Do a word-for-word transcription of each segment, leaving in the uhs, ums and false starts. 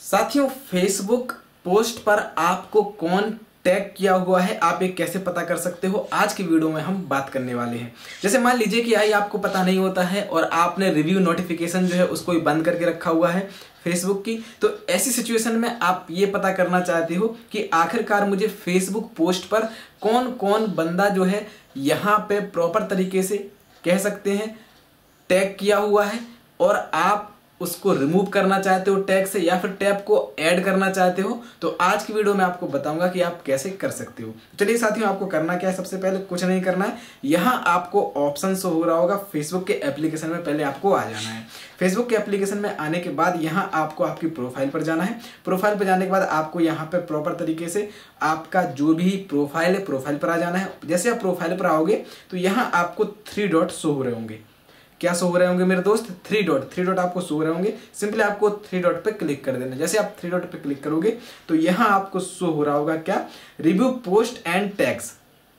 साथियों, Facebook post पर आपको कौन टैग किया हुआ है, आप ये कैसे पता कर सकते हो, आज की वीडियो में हम बात करने वाले हैं। जैसे मान लीजिए कि आई आपको पता नहीं होता है और आपने रिव्यू नोटिफिकेशन जो है उसको ही बंद करके रखा हुआ है फेसबुक की, तो ऐसी सिचुएशन में आप ये पता करना चाहते हो कि आखिरकार मुझे फेसबुक पोस्ट पर कौन कौन बंदा जो है यहाँ पे प्रॉपर तरीके से कह सकते हैं टैग किया हुआ है, और आप उसको रिमूव करना चाहते हो टैग से या फिर टैग को ऐड करना चाहते हो। तो आज की वीडियो में आपको बताऊंगा कि आप कैसे कर सकते हो। चलिए साथियों, आपको करना क्या है, सबसे पहले कुछ नहीं करना है, यहाँ आपको ऑप्शन शो हो रहा होगा फेसबुक के एप्लीकेशन में, पहले आपको आ जाना है। फेसबुक के एप्लीकेशन में आने के बाद यहाँ आपको आपकी प्रोफाइल पर जाना है। प्रोफाइल पर जाने के बाद आपको यहाँ पे प्रॉपर तरीके से आपका जो भी प्रोफाइल है प्रोफाइल पर आ जाना है। जैसे आप प्रोफाइल पर आओगे तो यहाँ आपको थ्री डॉट शो हो रहे होंगे। क्या शो हो रहे होंगे मेरे दोस्त? थ्री डॉट थ्री डॉट आपको शो हो रहे होंगे। सिंपली आपको थ्री डॉट पे क्लिक कर देना। जैसे आप थ्री डॉट पे क्लिक करोगे तो यहाँ आपको शो हो रहा होगा क्या, review post and tags.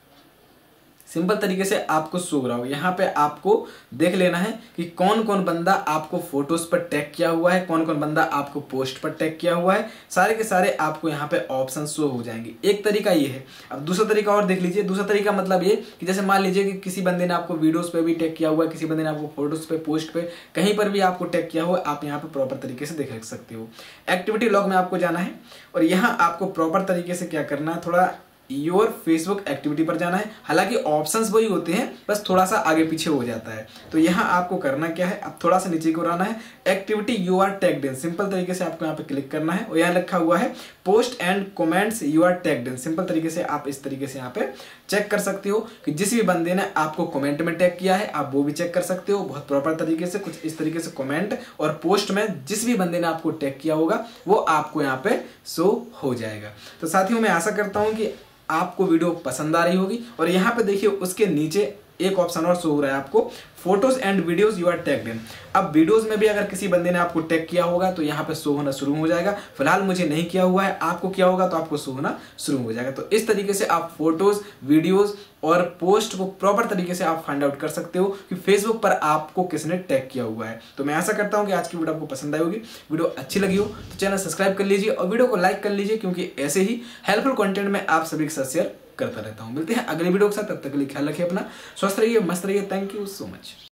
Simple तरीके से आपको शो हो रहा होगा। यहाँ पे आपको देख लेना है कि कौन कौन बंदा आपको फोटोज पर टैग किया हुआ है, कौन कौन बंदा आपको पोस्ट पर टैग किया हुआ है, सारे के सारे आपको यहाँ पे ऑप्शन शो हो जाएंगे। एक तरीका ये है। अब दूसरा तरीका और देख लीजिए। दूसरा तरीका मतलब ये कि जैसे मान लीजिए कि किसी बंदे ने आपको वीडियोस पे भी टैग किया हुआ है, किसी बंदे ने आपको फोटोज पे, पोस्ट पे, कहीं पर भी आपको टैग किया हुआ है, आप यहाँ पे प्रॉपर तरीके से देख सकते हो। एक्टिविटी लॉग में आपको जाना है और यहाँ आपको प्रॉपर तरीके से क्या करना है, थोड़ा योर फेसबुक एक्टिविटी पर जाना है। हालांकि ऑप्शंस वही होते हैं, बस थोड़ा सा आगे पीछे हो जाता है। तो यहाँ आपको करना क्या है, अब थोड़ा सा नीचे को आना है, activity you are tagged in. Simple तरीके से आपको यहाँ पे क्लिक करना है और यहाँ लिखा हुआ है post and comments you are tagged in. Simple तरीके से आप इस तरीके से यहाँ पे चेक कर सकते हो कि जिस भी बंदे ने आपको कमेंट में टैग किया है आप वो भी चेक कर सकते हो बहुत प्रॉपर तरीके से। कुछ इस तरीके से कमेंट और पोस्ट में जिस भी बंदे ने आपको टैग किया होगा वो आपको यहाँ पे शो हो जाएगा। तो साथियों, मैं आशा करता हूँ कि आपको वीडियो पसंद आ रही होगी। और यहाँ पे देखिए उसके नीचे एक ऑप्शन और शो हो रहा है आपको, photos and videos you are tagged in. अब वीडियोस में भी अगर किसी बंदे ने आपको टैग किया होगा तो यहाँ पे शो होना शुरू हो जाएगा। फिलहाल मुझे नहीं किया हुआ है, आपको किया होगा तो आपको शो होना शुरू हो जाएगा। तो इस तरीके से आप फोटोज, वीडियोस और पोस्ट को प्रॉपर तरीके से आप फाइंड आउट कर सकते हो कि फेसबुक पर आपको किसने टैग किया हुआ है। तो मैं आशा करता हूँ कि आज की वीडियो आपको पसंद आई होगी। वीडियो अच्छी लगी हो तो चैनल सब्सक्राइब कर लीजिए और वीडियो को लाइक कर लीजिए, क्योंकि ऐसे ही हेल्पफुल कंटेंट में आप सभी के साथ शेयर करता रहता हूँ। मिलते हैं अगले वीडियो के साथ, तब तक के लिए ख्याल रखिए अपना, स्वस्थ रहिए, मस्त रहिए। Thank you so much.